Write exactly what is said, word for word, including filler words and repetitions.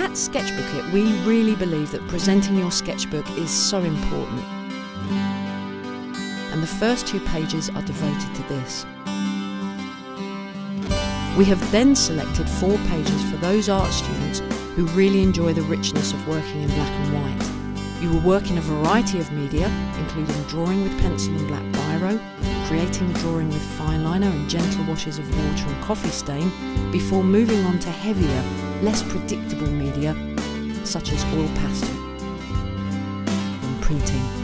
At Sketchbookit, we really believe that presenting your sketchbook is so important. And the first two pages are devoted to this. We have then selected four pages for those art students who really enjoy the richness of working in black and white. You will work in a variety of media, including drawing with pencil and black biro, creating a drawing with fineliner and gentle washes of water and coffee stain, before moving on to heavier, less predictable media, such as oil pastel and printing.